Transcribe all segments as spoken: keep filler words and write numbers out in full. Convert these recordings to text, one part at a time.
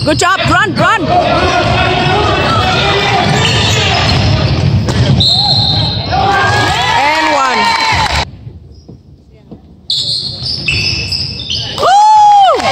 Good job. Run, run. And one. Woo!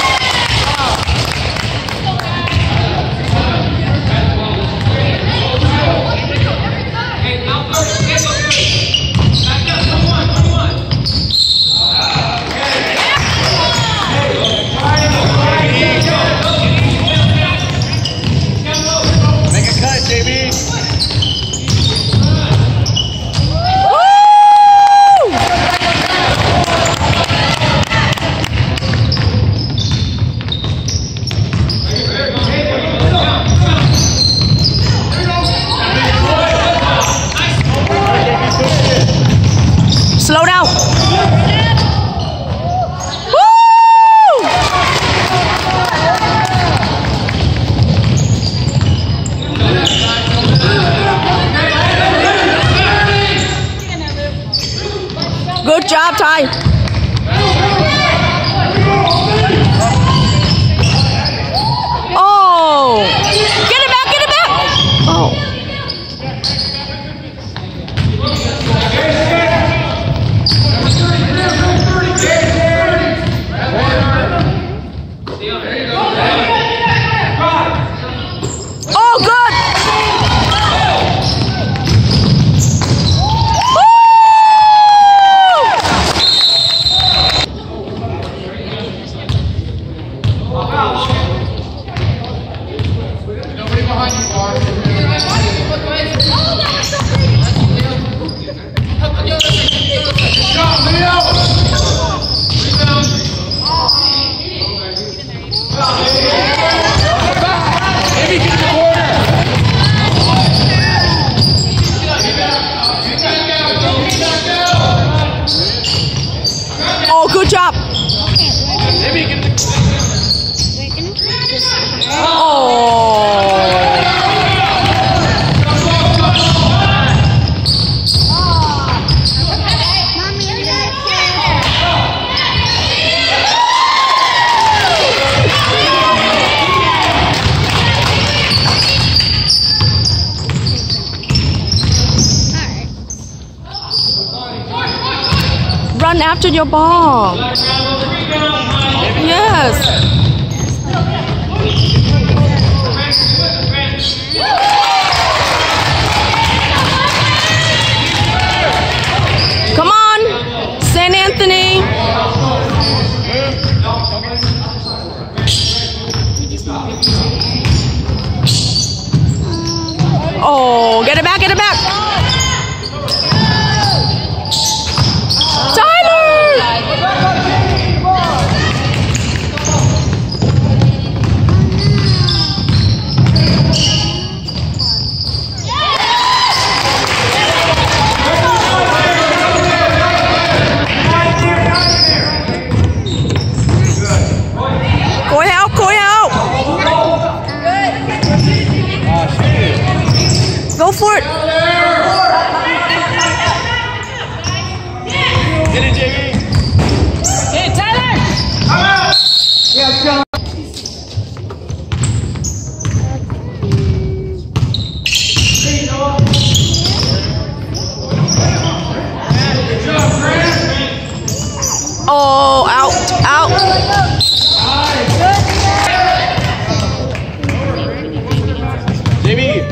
Slow down. Woo! Good job, Ty. Oh! Get it back, get it back! Oh. Oh, good! Nobody behind you, Bar. Oh, good job. Run after your ball. Yes. Come on, Saint Anthony. Oh, get it back, get it back. Go for it. Get it, J B. Hey, Tyler. Come out. Yeah, let's go. Oh, out, out. J B,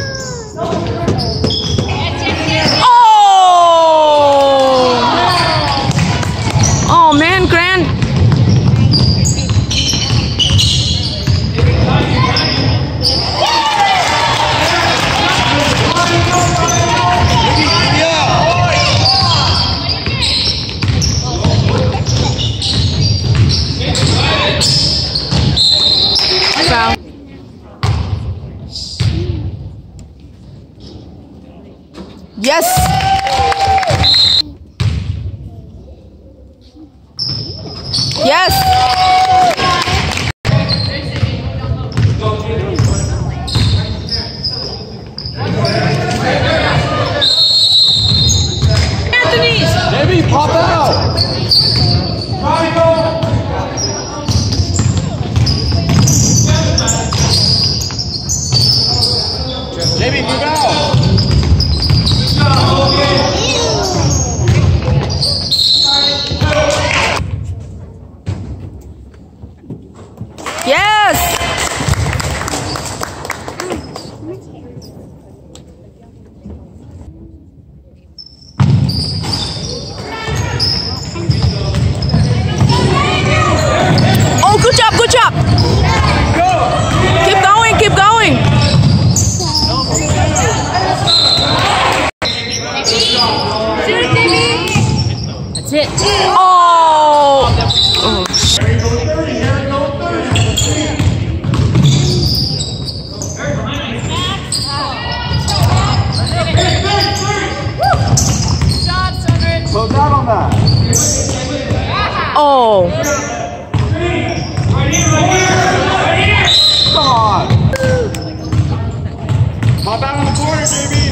oh, man, Grant. Foul. Yes. Yes. Anthony's. J B, pop out. That's it. Oh. Harry goes thirty. Harry goes thirty. Close out on that. Oh. Come on. Pop out on the corner, Jamie.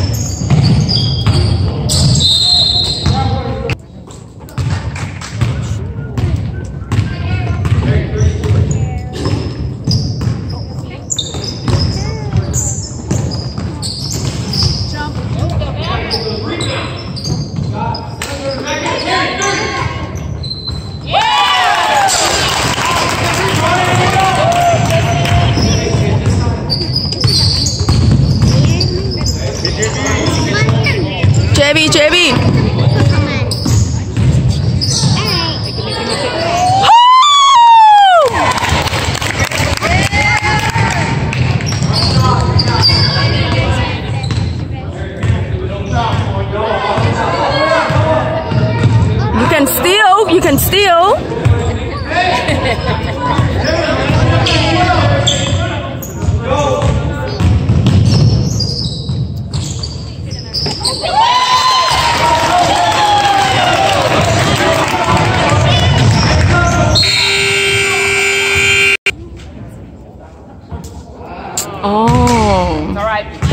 J B, J B. You can steal, you can steal. Oh. All right.